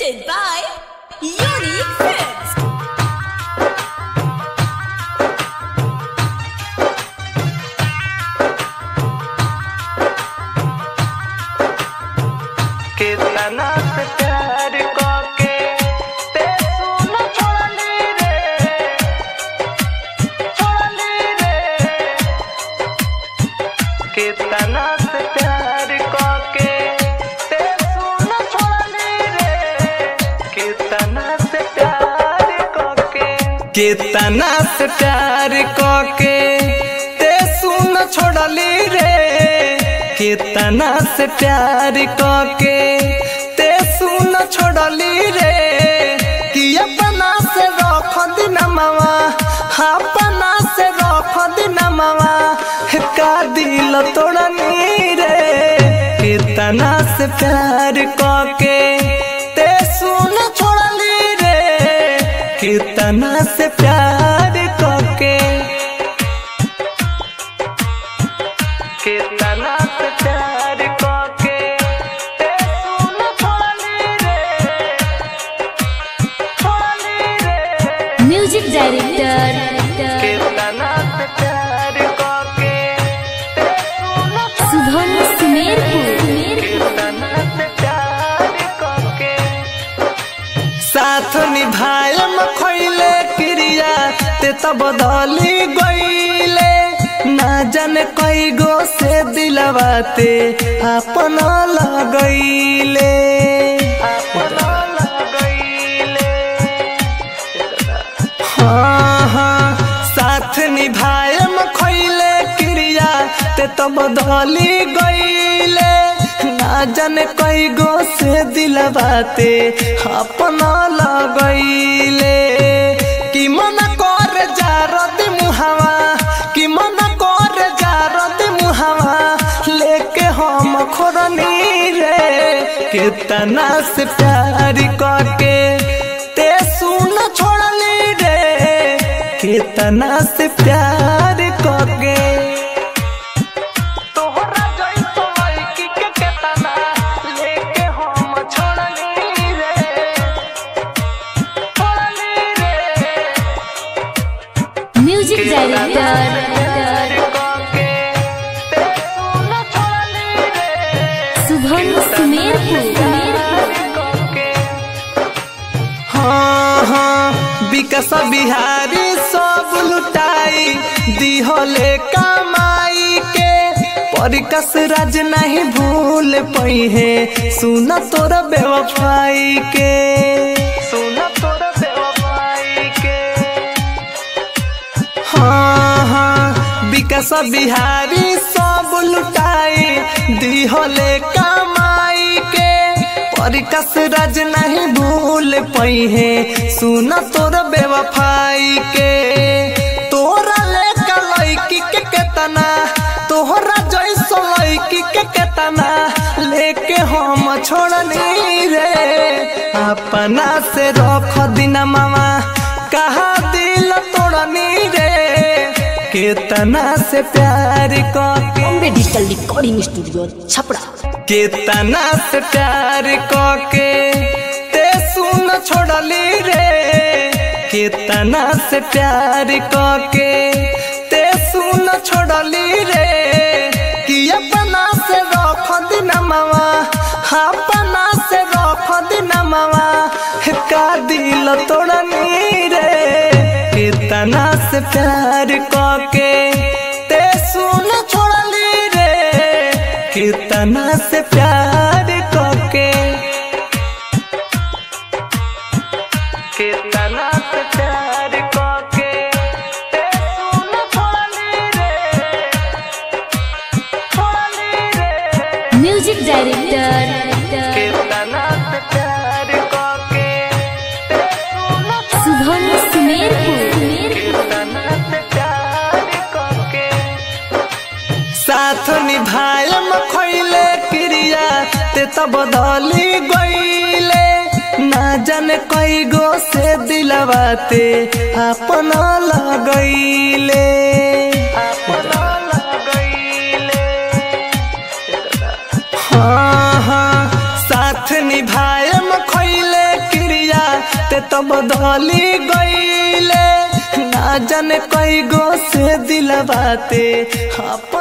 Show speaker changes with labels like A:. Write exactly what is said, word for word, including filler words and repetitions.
A: presented by Unique Films.
B: कितना से प्यार करके ते सुन छोड़ली रे छोड़ली रे कितना से प्यार करके ते सुन छोड़ली रे कितना से प्यार करके कितना से प्यार करके ते सुन छोड़ली रे कितना से प्यार करके ते सुन छोड़ली रे कि अपना से रख दिन मामा अपना से रख दिन मामा का दिल तोड़नी रे कितना से प्यार करके ते सुन छोड़ली रे कितना से प्यार करके कितना से प्यार करके ते सुन छोड़ली रे छोड़ली रे
C: म्यूजिक डायरेक्टर
B: कितना से प्यार करके ते सुन
C: शुभम सुमेरपुर
B: कितना से प्यार करके साथ निभाए मखैले क्रिया ते तब बदली गईले ना जाने कई गो से दिलवाते अपना लगईले अपना लगईले हाँ हाँ साथ निभाए मखैले क्रिया ते तो बदली गईले ना जाने कई गो से दिलवाते अपना लगईले कि मन कर जा रद मुहावा कि मन कर जा रद मुहावा लेके हम खोरनी रे कितना से प्यार करके ते सुन छोड़ली रे कितना से प्यार करके तोहरा जैसा लड़की के कितना लेके हम छोड़ली रे छोड़ली रे
C: म्यूजिक डायरेक्टर शुभम सुमेरपुर
B: हाँ हाँ विकास बिहारी सब लुटाई दिहले कमाई के परिकस राज नहीं भूल पई है सुना तोरा बेवफाई के सुना तोरा बेवफाई के हाँ हाँ विकास बिहारी सब लुटाई दिहले कमाई के परिकस राज नहीं भूल पई है सुना तोरा बेवफाई के तोरा लेका लड़की के केतना तोहरा जैसा लड़की के केतना लेके हम छोड़नी रे अपना से रख दिन मामा कहा दिल तोड़नी रे कितना से प्यार करके
D: Bombay digital recording studio Chhapra
B: कितना से प्यार करके ते सुन छोड़ली रे कितना से प्यार करके ते सुन छोड़ली रे कि अपना से रख दिन मामा अपना से रख दिन मामा का दिल तोड़नी रे कितना से प्यार करके ते सुन छोड़ली रे कितना से प्यार करके कितना से प्यार करके ते सुन छोड़ली रे छोड़ली रे
C: म्यूजिक डायरेक्टर
B: कितना से प्यार करके ते सुन
C: शुभम सुमेरपुर
B: कितना से प्यार करके साथ निभाए मखैले क्रिया ते तब बदली गईले ना जाने कई गो से दिलवाते अपना लगईले अपना लगईले हाँ हाँ साथ निभाए खैले ते तो बदली गईले ना जाने कई गो से दिलवाते।